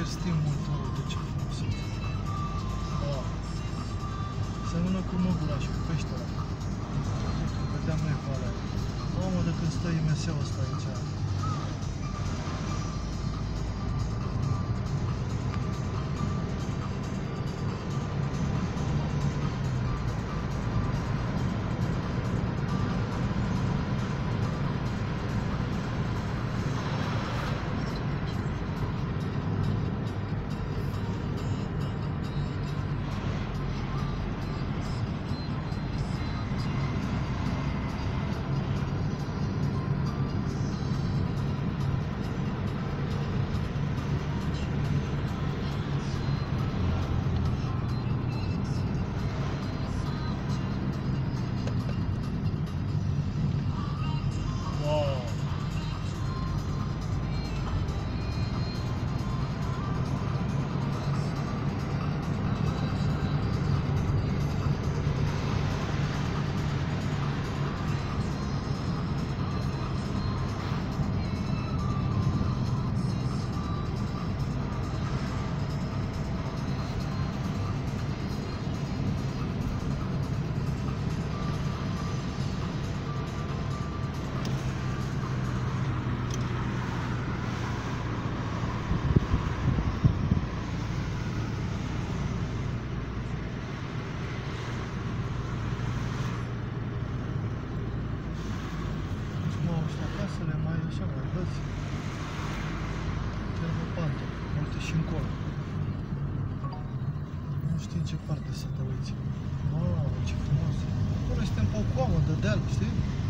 știm motorul de ce frumos e. Wow. Seamănă cu Măgura și cu peștera. Când vedeam noi valea. Mamă, de când stă IMS-ul ăsta aici. Așa mai văzi, termopantă, uite și încolo. Nu știu în ce parte să te uiți. Wow, ce frumos! Acolo suntem pe o coamă de deal, știi?